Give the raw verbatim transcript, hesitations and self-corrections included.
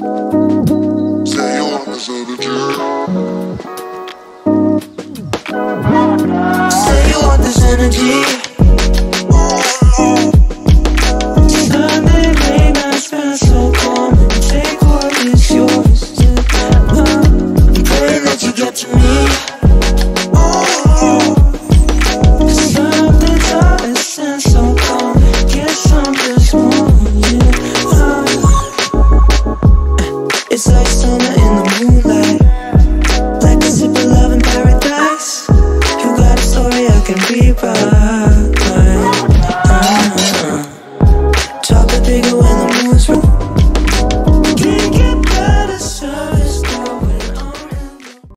Say you want this energy. Say you want this energy. Sunday late night spent so calm. Take what is yours. I'm praying that you get to me. Something's out and spent so calm. Guess I'm just wanting you. It's like summer in the moonlight, like a sip of love in paradise. You got a story I can rewrite.